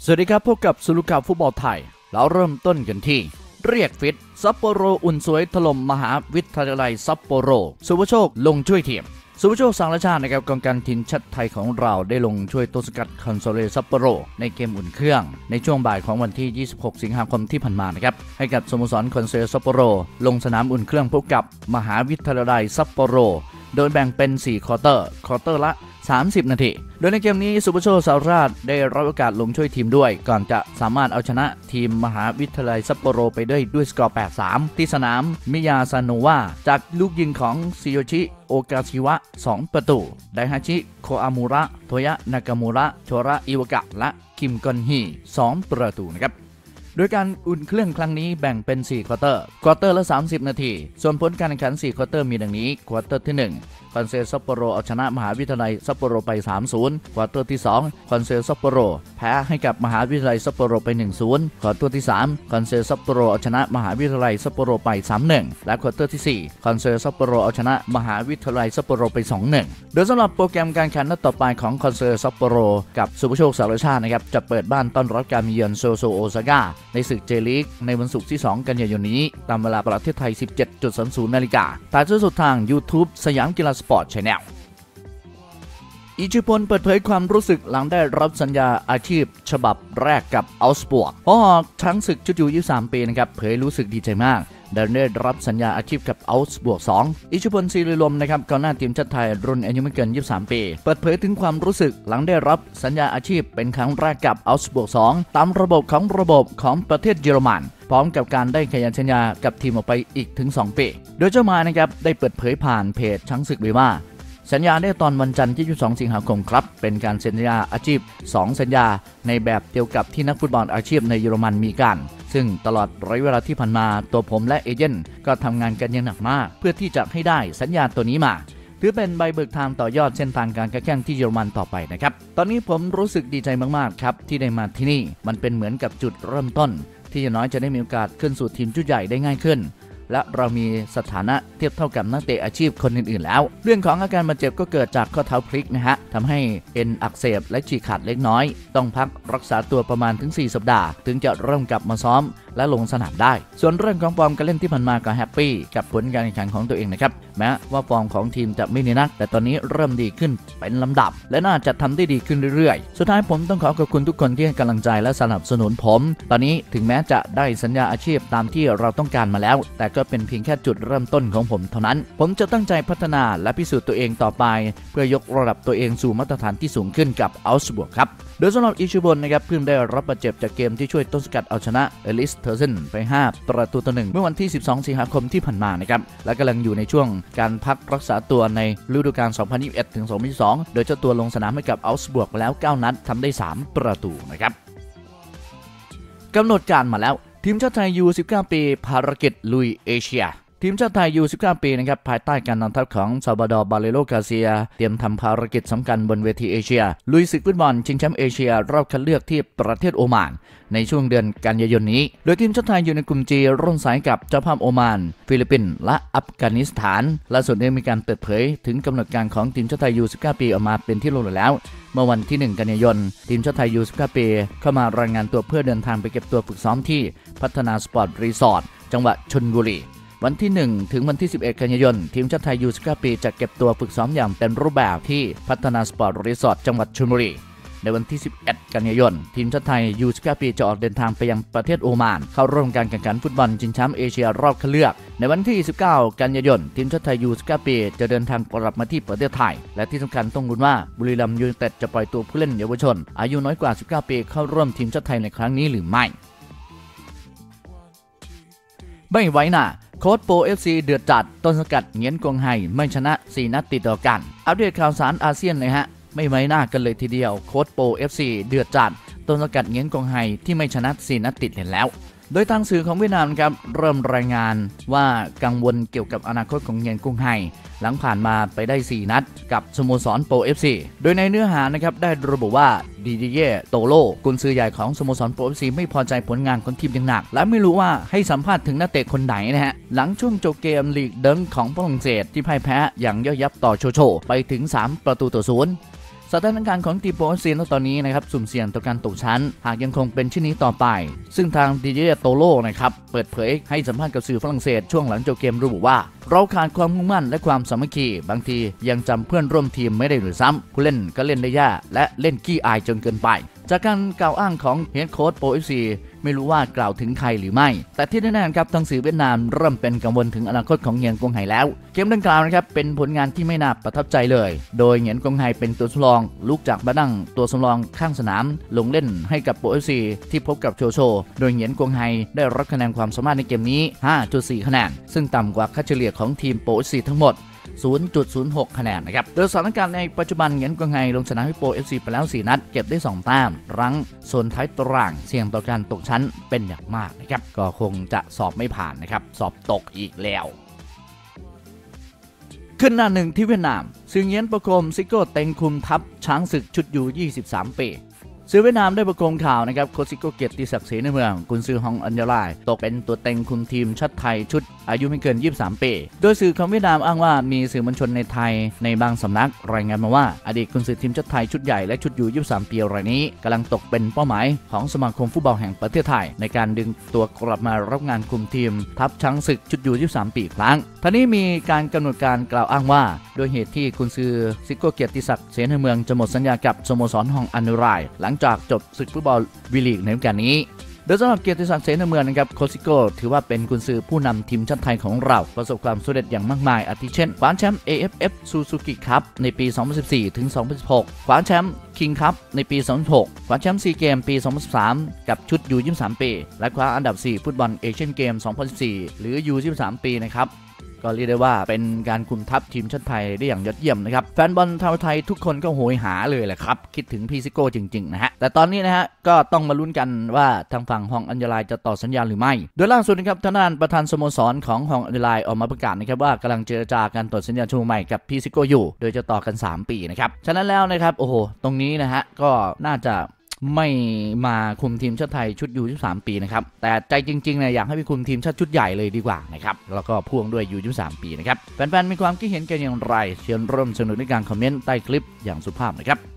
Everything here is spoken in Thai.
สวัสดีครับพบกับสุรุข่าวฟุตบอลไทยเราเริ่มต้นกันที่เรียกฟิตซัปโปโรอุ่นสวยถล่มมหาวิทยาลัยซัปโปโรสุภโชคลงช่วยทีมสุภโชคสังราชานะครับกองการทีมชาติไทยของเราได้ลงช่วยต้นสกัดคอนโซเลซัปโปโรในเกมอุ่นเครื่องในช่วงบ่ายของวันที่ 26 สิงหาคมที่ผ่านมานะครับให้กับสโมสรคอนโซเลซัปโปโรลงสนามอุ่นเครื่องพบกับมหาวิทยาลัยซัปโปโรโดยแบ่งเป็น4ควอเตอร์ละ30 นาทีโดยในเกมนี้สุภโชค สารราชได้รับโอกาสลงช่วยทีมด้วยก่อนจะสามารถเอาชนะทีมมหาวิทยาลัยซัปโปโรไปได้ด้วยสกอร์ 8-3 ที่สนามมิยาซาโนวะจากลูกยิงของซิโยชิโอกาชิวะ2 ประตูไดฮาชิโคอามูระโทยะนากามูระโชระอิวากะและคิมกอนฮี2 ประตูนะครับโดยการอุ่นเครื่องครั้งนี้แบ่งเป็น4ควอเตอร์ละ30 นาทีส่วนผลการแข่งขัน4ควอเตอร์มีดังนี้ควอเตอร์ที่1คอนเซลซัปโปโรเอาชนะมหาวิทยาลัยซัปโปโรไป 3-0 ควอเตอร์ที่2คอนเซลซัปโปโรแพ้ให้กับมหาวิทยาลัยซัปโปโรไป 1-0 ควอเตอร์ที่3คอนเซลซัปโปโรเอาชนะมหาวิทยาลัยซัปโปโรไป 3-1 และควอเตอร์ที่4คอนเซลซัปโปโรเอาชนะมหาวิทยาลัยซัปโปโรไป 2-1 โดยสำหรับโปรแกรมการแข่งขันนัดต่อไปของคอนเซลซัปโปโรกับสุภโชค สารชาตินะครับจะเปิดบ้านต้อนรับการเยือนโซโซโอซาก้าในศึกเจลีกในวันศุกร์ที่2 กันยายนนี้ตามเวลาประเทศไทย 17.00 น.ถ่ายทอดสดทาง YouTube สยามกีฬาสปอร์ต Channel อิชิพลเปิดเผยความรู้สึกหลังได้รับสัญญาอาชีพฉบับแรกกับอัลสบวกพอหอกช้างศึกชุดอยู่23 ปีนะครับเผยรู้สึกดีใจมากได้รับสัญญาอาชีพกับอัลส์บวก 2 อิชิพล ศิริลมนะครับกองหน้าทีมชาติไทยรุ่นอายุไม่เกิน 23 ปีเปิดเผยถึงความรู้สึกหลังได้รับสัญญาอาชีพเป็นครั้งแรกกับอัลส์บวก 2 ตามระบบของประเทศเยอรมันพร้อมกับการได้ขยันสัญญากับทีมออกไปอีกถึง 2 ปีโดยเจ้ามานะครับได้เปิดเผยผ่านเพจช้างศึกไว้ว่าสัญญาได้ตอนวันจันทร์ที่ 22 สิงหาคมครับเป็นการเซ็นสัญญาอาชีพ2 สัญญาในแบบเดียวกับที่นักฟุตบอลอาชีพในเยอรมันมีกันซึ่งตลอดระยะเวลาที่ผ่านมาตัวผมและเอเจนต์ก็ทำงานกันอย่างหนักมากเพื่อที่จะให้ได้สัญญาตัวนี้มาถือเป็นใบเบิกทางต่อยอดเส้นทางการค้าแข่งที่เยอรมันต่อไปนะครับตอนนี้ผมรู้สึกดีใจมากๆครับที่ได้มาที่นี่มันเป็นเหมือนกับจุดเริ่มต้นที่อย่างน้อยจะได้มีโอกาสขึ้นสู่ทีมชุดใหญ่ได้ง่ายขึ้นและเรามีสถานะเทียบเท่ากับนักเตะอาชีพคนอื่นๆแล้วเรื่องของอาการบาดเจ็บก็เกิดจากข้อเท้าพลิกนะฮะทำให้เอ็นอักเสบและฉีกขาดเล็กน้อยต้องพักรักษาตัวประมาณถึง4 สัปดาห์ถึงจะเริ่มกลับมาซ้อมและลงสนามได้ส่วนเรื่องของฟอร์มการเล่นที่ผ่านมาก็แฮปปี้กับผลการแข่งขันของตัวเองนะครับแม้ว่าฟอร์มของทีมจะไม่ดีนักแต่ตอนนี้เริ่มดีขึ้นเป็นลำดับและน่าจะทำได้ดีขึ้นเรื่อยๆสุดท้ายผมต้องขอบคุณทุกคนที่ให้กำลังใจและสนับสนุนผมตอนนี้ถึงแม้จะได้สัญญาอาชีพตามที่เราต้องการมาแล้วแต่ก็เป็นเพียงแค่จุดเริ่มต้นของผมเท่านั้นผมจะตั้งใจพัฒนาและพิสูจน์ตัวเองต่อไปเพื่อยกระดับตัวเองสู่มาตรฐานที่สูงขึ้นกับอัลส์บวกครับโดยสำหรับอิชิบนนะครับเพิ่งได้รับบาดเจ็บจากเกมที่ช่วยต้นสกัดเอาชนะเอลิสเทอร์เซนไป5-1เมื่อวันที่ 12 สิงหาคมที่ผ่านมานะครับและกำลังอยู่ในช่วงการพักรักษาตัวในฤดูกาล 2021-2022 โดยเจ้าตัวลงสนามให้กับอัลส์บวกแล้ว 9 นัดทำได้ 3 ประตูนะครับกำหนดการมาแล้วทีมชาติไทยยู 19 ปีภารกิจลุยเอเชียทีมชาติไทยยู 19 ปีนะครับภายใต้การนำทัพของซาบาดอร์ บาเลโล กาเซียเตรียมทำภารกิจสำคัญบนเวทีเอเชียลุยศึกฟุตบอลชิงแชมป์เอเชียรอบคัดเลือกที่ประเทศโอมานในช่วงเดือนกันยายนนี้โดยทีมชาติไทยอยู่ในกลุ่ม G ร่วมสายกับเจ้าภาพโอมานฟิลิปปินส์และอัฟกานิสถานล่าสุดได้มีการเปิดเผยถึงกำหนดการของทีมชาติไทยยู 19 ปีออกมาเป็นที่รู้แล้วเมื่อวันที่ 1 กันยายนทีมชาติไทยยู 19 ปีเข้ามารายงานตัวเพื่อเดินทางไปเก็บตัวฝึกซ้อมที่พัฒนาสปอร์ตรีสอร์ทจังหวัดชลบุรีวันที่ 1 ถึงวันที่ 11 กันยายนทีมชาติไทยยู 19 ปีจะเก็บตัวฝึกซ้อมอย่างเต็มรูปแบบที่พัฒนาสปอร์ตรีสอร์ทจังหวัดชลบุรีในวันที่ 11 กันยายนทีมชาติไทยยู 19 ปีจะออกเดินทางไปยังประเทศโอมานเข้าร่วมการแข่งขันฟุตบอลชิงแชมป์เอเชียรอบคัดเลือกในวันที่ 19 กันยายนทีมชาติไทยยู 19 ปีจะเดินทางกลับมาที่ประเทศไทยและที่สำคัญต้องลุ้นว่าบุรีรัมย์ยูไนเต็ดจะปล่อยตัวผู้เล่นเยาวชนอายุน้อยกว่า 19 ปีเข้าร่วมทีมชาติไทยในครั้งนี้หรือไม่ไว้หน้าโค้ชโปเอฟซีเดือดจัดต้นสกัดเงียนกงไฮไม่ชนะ4 นัดติดต่อกันอัปเดตข่าวสารอาเซียนเลยฮะไม่ไว้หน้ากันเลยทีเดียวโค้ชโปเอฟซีเดือดจัดต้นสกัดเงียนกงไฮที่ไม่ชนะ4 นัดติดเห็นแล้วโดยทางสื่อของเวียดนามครับเริ่มรายงานว่ากังวลเกี่ยวกับอนาคตของเงียนกงไฮหลังผ่านมาไปได้4 นัดกับสโมสรโปเอฟซีโดยในเนื้อหานะครับได้ระบุว่าดิดิเย่โตโลกุนซือใหญ่ของสโมสรโปเอฟซีไม่พอใจผลงานของทีมอย่างหนักและไม่รู้ว่าให้สัมภาษณ์ถึงนักเตะคนไหนนะฮะหลังช่วงจบเกมลีกเดิงของฝรั่งเศสที่พ่ายแพ้อย่างย่อยยับต่อโชโชไปถึง3-0 สถานการณ์ของทีมโปรซีนตอนนี้นะครับสุ่มเสี่ยงต่อการตกชั้นหากยังคงเป็นเช่นนี้ต่อไปซึ่งทางดิเจโตโล่นะครับเปิดเผยให้สัมภาษณ์กับสื่อฝรั่งเศสช่วงหลังจบเกมระบุว่าเราขาดความมุ่งมั่นและความสามัคคีบางทียังจำเพื่อนร่วมทีมไม่ได้หรือซ้ำผู้เล่นก็เล่นได้ยากและเล่นขี้อายจนเกินไปจากการกล่าวอ้างของเฮดโค้ชโปรซีไม่รู้ว่ากล่าวถึงใครหรือไม่แต่ที่แน่ๆครับทางสื่อเวียดนามเริ่มเป็นกังวลถึงอนาคตของเหงียนกงไห่แล้วเกมดังกล่าวนะครับเป็นผลงานที่ไม่น่าประทับใจเลยโดยเหงียนกงไห่เป็นตัวสำรองลุกจากมานั่งตัวสำรองข้างสนามลงเล่นให้กับโปรซีที่พบกับโชโชโดยเหงียนกงไห่ได้รับคะแนนความสามารถในเกมนี้ 5.4 คะแนนซึ่งต่ำกว่าค่าเฉลี่ยของทีมโปรซีทั้งหมด0.06 คะแนนนะครับโดยสถานการณ์ในปัจจุบันเหงียนกงไห่ลงชนะให้โปร FC ไปแล้ว4นัดเก็บได้2แต้มรั้งโซนท้ายตารางเสี่ยงต่อการตกชั้นเป็นอย่างมากนะครับก็คงจะสอบไม่ผ่านนะครับสอบตกอีกแล้วขึ้นหน้าหนึ่งที่เวียดนามซึ่งเหงียนประโคมซิโก้เต็งคุมทัพช้างศึกชุดอยู่23 ปีสื่อเวียดนามได้ประโคมข่าวนะครับโค้ชซิโก้เกียรติศักดิ์ศรีในเมืองกุนซือฮองอัญญาลายตกเป็นตัวเต็งคุมทีมชาติไทยชุดอายุไม่เกิน23 ปีโดยสื่อของเวียดนามอ้างว่ามีสื่อมวลชนในไทยในบางสำนักรายงานมาว่าอดีตกุนซือทีมชาติไทยชุดใหญ่และชุดอยู่23 ปีรายนี้กำลังตกเป็นเป้าหมายของสมาคมฟุตบอลแห่งประเทศไทยในการดึงตัวกลับมารับงานคุมทีมทัพช้างศึกชุดอยู่23 ปีครั้งท่านี้มีการกำหนดการกล่าวอ้างว่าโดยเหตุที่กุนซือซิโก้เกียรติศักดิ์ศรีในเมืองจะหมดสัญญากับสโมสรฮองอัญญาลายหลังจากจบศึกฟุตบอลวีลีกในฤดูกาลนี้โดยสำหรับเกียรติศักดิ์เสนาเมืองนะครับโค้ชซิโก้ถือว่าเป็นกุนซือผู้นำทีมชาติไทยของเราประสบความสำเร็จอย่างมากมายอาทิเช่นคว้าแชมป์ AFF Suzuki Cup ในปี 2014 ถึง 2016 คว้าแชมป์ King Cup ในปี 2016 คว้าแชมป์ซีเกมปี 2013 กับชุด U23 ปี และคว้าอันดับ 4 ฟุตบอลเอเชียนเกม 2014 หรือ U23 ปีนะครับก็เรียกได้ว่าเป็นการคุมทัพทีมชาติไทยได้อย่างยอดเยี่ยมนะครับแฟนบอลชาวไทยทุกคนก็โหยหาเลยแหละครับคิดถึงพี่ซิโก้จริงๆนะฮะแต่ตอนนี้นะฮะก็ต้องมาลุ้นกันว่าทางฝั่งฮองอัญญาลายจะต่อสัญญาหรือไม่โดยล่าสุดนะครับทางด้านประธานสโมสรของฮองอัญญาลายออกมาประกาศนะครับว่ากำลังเจรจาการต่อสัญญาชูใหม่กับพี่ซิโก้อยู่โดยจะต่อกัน3 ปีนะครับฉะนั้นแล้วนะครับโอ้โหตรงนี้นะฮะก็น่าจะไม่มาคุมทีมชาติไทยชุดยู23 ปีนะครับแต่ใจจริงๆเนี่ยอยากให้ไปคุมทีมชาติชุดใหญ่เลยดีกว่านะครับแล้วก็พ่วงด้วยยู23 ปีนะครับแฟนๆมีความคิดเห็นกันอย่างไรเชิญร่วมสนุกในการคอมเมนต์ใต้คลิปอย่างสุภาพนะครับ